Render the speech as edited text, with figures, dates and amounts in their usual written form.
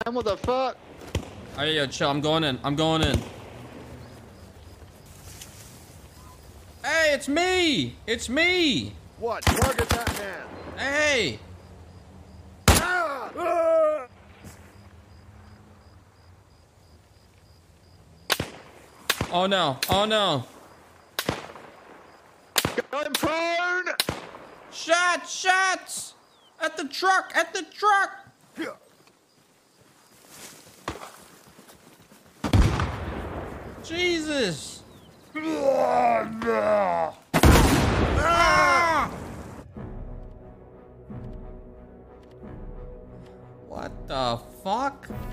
What the fuck? Oh, yeah, chill. I'm going in. I'm going in. Hey, it's me! It's me! What? Target that man. Hey! Ah! Ah! Oh no! Oh no! Got him prone! Shots! Shots! At the truck! At the truck! Jesus! Ah! What the fuck?